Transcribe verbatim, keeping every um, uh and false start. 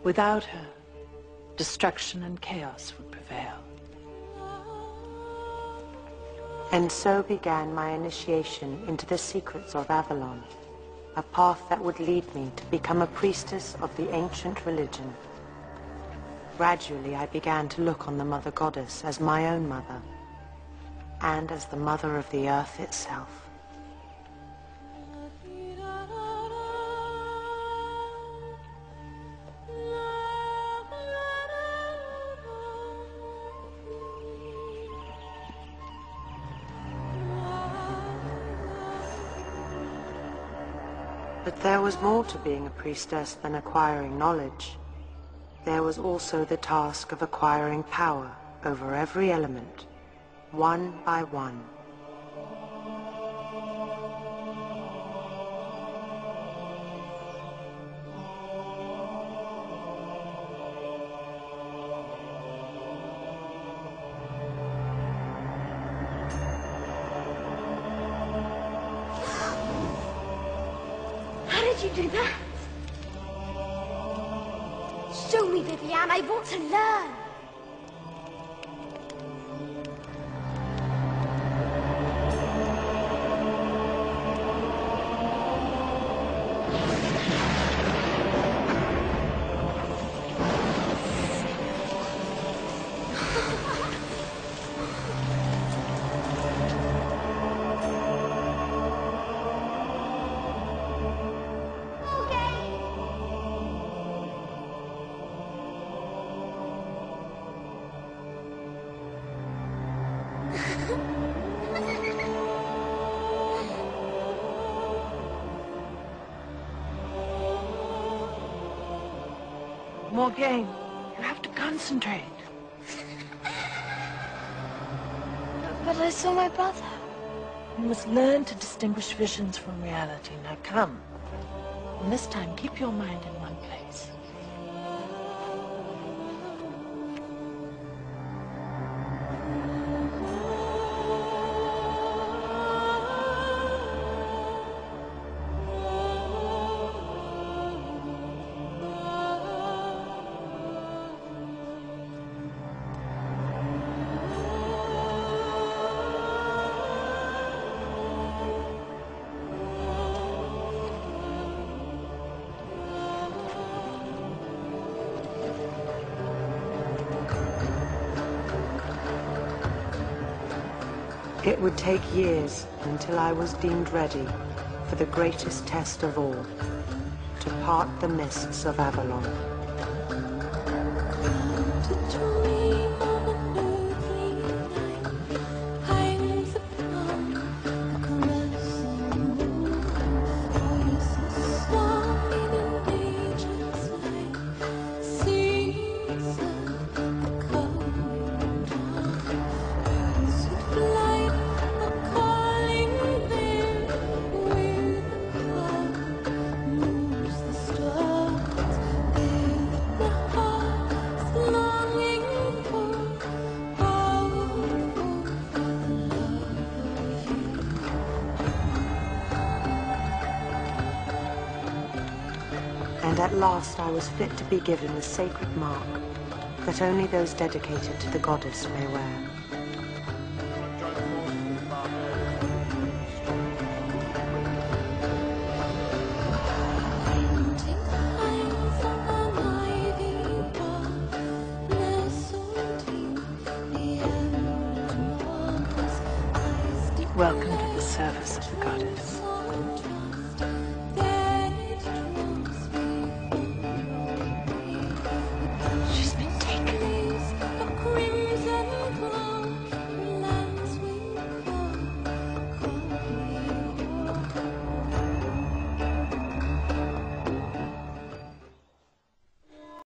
Without her, destruction and chaos would prevail. And so began my initiation into the secrets of Avalon, a path that would lead me to become a priestess of the ancient religion. Gradually, I began to look on the Mother Goddess as my own mother, and as the mother of the earth itself. But there was more to being a priestess than acquiring knowledge. There was also the task of acquiring power over every element, one by one. How did you do that? Show me, Vivian. I want to learn. Morgaine, you have to concentrate. But I saw my brother. You must learn to distinguish visions from reality. Now come. And this time, keep your mind in one place. It would take years until I was deemed ready for the greatest test of all, to part the mists of Avalon. And at last I was fit to be given the sacred mark that only those dedicated to the goddess may wear. Welcome to the service of the goddess.